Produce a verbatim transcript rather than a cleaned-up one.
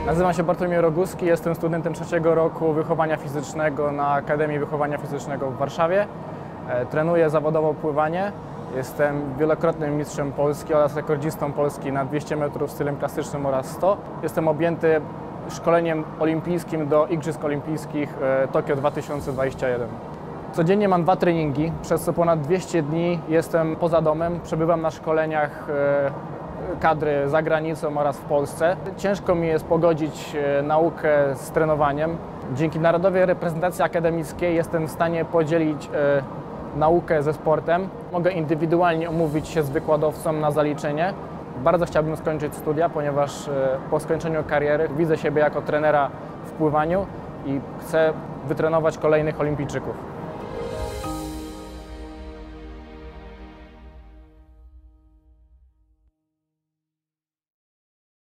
Nazywam się Bartłomiej Roguski, jestem studentem trzeciego roku wychowania fizycznego na Akademii Wychowania Fizycznego w Warszawie. Trenuję zawodowo pływanie. Jestem wielokrotnym mistrzem Polski oraz rekordzistą Polski na dwieście metrów stylem klasycznym oraz sto. Jestem objęty szkoleniem olimpijskim do Igrzysk Olimpijskich Tokio dwa tysiące dwadzieścia jeden. Codziennie mam dwa treningi, przez co ponad dwieście dni jestem poza domem, przebywam na szkoleniach kadry za granicą oraz w Polsce. Ciężko mi jest pogodzić naukę z trenowaniem. Dzięki narodowej reprezentacji akademickiej jestem w stanie podzielić e, naukę ze sportem. Mogę indywidualnie umówić się z wykładowcą na zaliczenie. Bardzo chciałbym skończyć studia, ponieważ e, po skończeniu kariery widzę siebie jako trenera w pływaniu i chcę wytrenować kolejnych olimpijczyków.